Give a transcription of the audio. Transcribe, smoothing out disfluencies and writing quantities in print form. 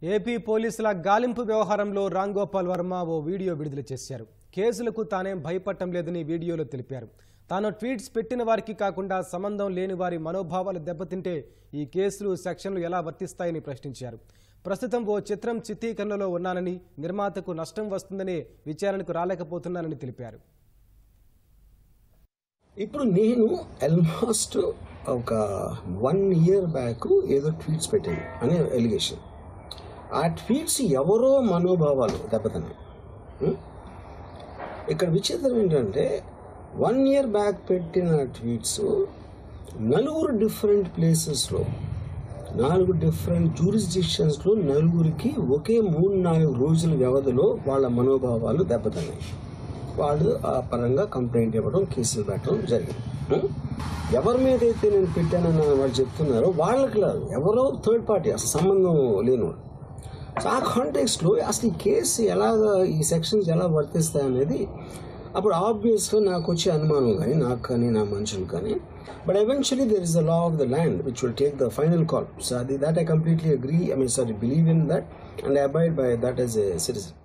AP పోలీసుల గాలింపు వ్యవహారంలో రామ్ గోపాల్ వర్మ ఓ వీడియో విడుదల చేశారు. కేసులకు తానేం భయపడటం లేదని వీడియోలో తెలిపారు. తాను ట్వీట్స్ పెట్టిన వారికి కాకుండా సంబంధం లేని వారి మనోభావాలు దెబ్బతింటే ఈ కేసులు సెక్షన్లు ఎలా వర్తిస్తాయని ప్రశ్నించారు. ప్రస్తుతం ఓ చిత్రం చిత్రీకరణలో ఉన్నానని, నిర్మాతకు నష్టం వస్తుందనే విచారణకు రాలేకపోతున్నానని తెలిపారు. ఇప్పుడు నేను ఆల్మోస్ట్ ఒక 1 year బ్యాక్ ఏదో ట్వీట్స్ పెట్టాను అనే ఎలిగేషన్. ఆ ట్వీట్స్ ఎవరో మనోభావాలు దెబ్బతిన్నాయి. ఇక్కడ విచిత్రం ఏంటంటే 1 year బ్యాక్ పెట్టిన ట్వీట్స్ 4 డిఫరెంట్ ప్లేసెస్లో 4 డిఫరెంట్ జ్యూరిస్డిక్షన్స్లో 4కి ఒకే 3-4 రోజుల వ్యవధిలో వాళ్ళ మనోభావాలు దెబ్బతిన్నాయి. వాళ్ళు ఆ పరంగా కంప్లైంట్ ఇవ్వడం, కేసులు పెట్టడం జరిగింది. ఎవరి మీద అయితే నేను పెట్టానని వాళ్ళు చెప్తున్నారో వాళ్ళకి లేదు, ఎవరో థర్డ్ పార్టీ, అసలు సంబంధం లేనివాడు. సో ఆ కాంటెక్స్ట్లో అసలు ఈ కేసు ఎలాగా, ఈ సెక్షన్స్ ఎలా వర్తిస్తాయి అనేది అప్పుడు ఆబ్వియస్గా నాకు వచ్చే అనుమానం కానీ, నాకు కానీ, నా మనుషులు కానీ. But eventually there is the law of the land which will take the final call. So that I completely agree, believe in that and I abide by that as a citizen.